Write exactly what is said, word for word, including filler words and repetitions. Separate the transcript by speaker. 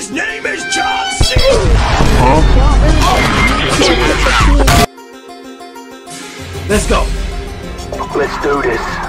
Speaker 1: His name is John C.
Speaker 2: Let's go.
Speaker 3: Let's do this.